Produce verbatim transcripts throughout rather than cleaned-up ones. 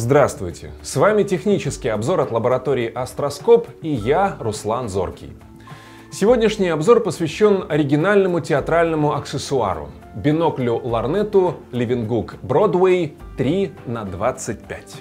Здравствуйте! С вами технический обзор от лаборатории Астроскоп и я, Руслан Зоркий. Сегодняшний обзор посвящен оригинальному театральному аксессуару – биноклю Ларнету Leeuwenhoek Broadway три на двадцать пять.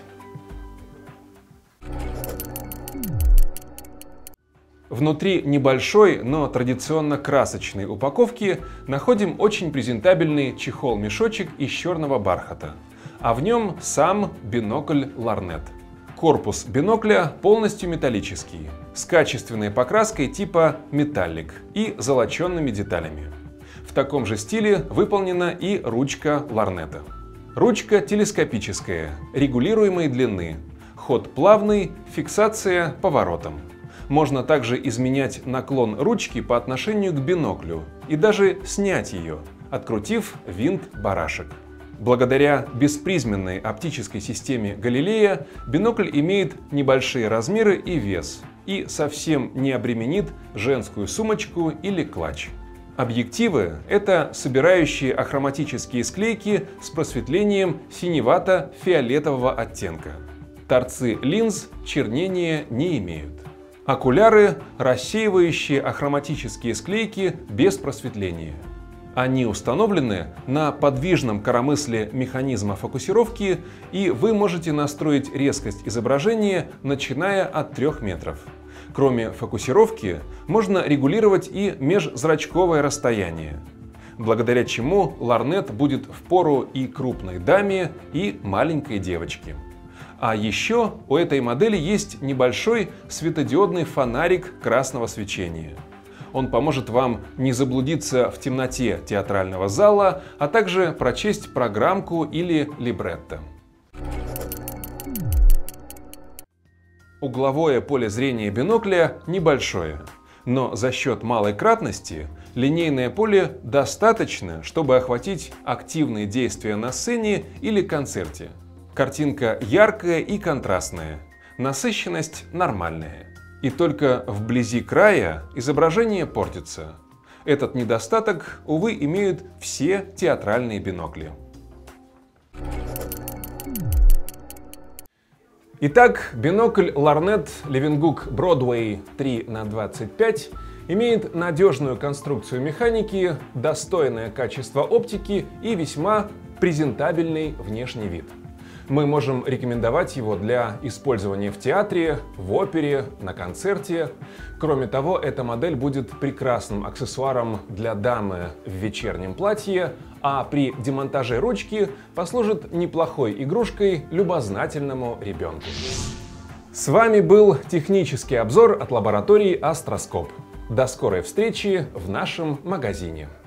Внутри небольшой, но традиционно красочной упаковки находим очень презентабельный чехол-мешочек из черного бархата, а в нем сам бинокль Ларнет. Корпус бинокля полностью металлический, с качественной покраской типа металлик и золоченными деталями. В таком же стиле выполнена и ручка Ларнета. Ручка телескопическая, регулируемой длины, ход плавный, фиксация поворотом. Можно также изменять наклон ручки по отношению к биноклю и даже снять ее, открутив винт барашек. Благодаря беспризменной оптической системе Галилея бинокль имеет небольшие размеры и вес и совсем не обременит женскую сумочку или клатч. Объективы – это собирающие ахроматические склейки с просветлением синевато-фиолетового оттенка. Торцы линз чернения не имеют. Окуляры – рассеивающие ахроматические склейки без просветления. Они установлены на подвижном коромысле механизма фокусировки, и вы можете настроить резкость изображения, начиная от трёх метров. Кроме фокусировки, можно регулировать и межзрачковое расстояние, благодаря чему Ларнет будет впору и крупной даме, и маленькой девочке. А еще у этой модели есть небольшой светодиодный фонарик красного свечения. Он поможет вам не заблудиться в темноте театрального зала, а также прочесть программку или либретто. Угловое поле зрения бинокля небольшое, но за счет малой кратности линейное поле достаточно, чтобы охватить активные действия на сцене или концерте. Картинка яркая и контрастная, насыщенность нормальная. И только вблизи края изображение портится. Этот недостаток, увы, имеют все театральные бинокли. Итак, бинокль Lornet Leeuwenhoek Broadway три на двадцать пять имеет надежную конструкцию механики, достойное качество оптики и весьма презентабельный внешний вид. Мы можем рекомендовать его для использования в театре, в опере, на концерте. Кроме того, эта модель будет прекрасным аксессуаром для дамы в вечернем платье, а при демонтаже ручки послужит неплохой игрушкой любознательному ребенку. С вами был технический обзор от лаборатории Астроскоп. До скорой встречи в нашем магазине.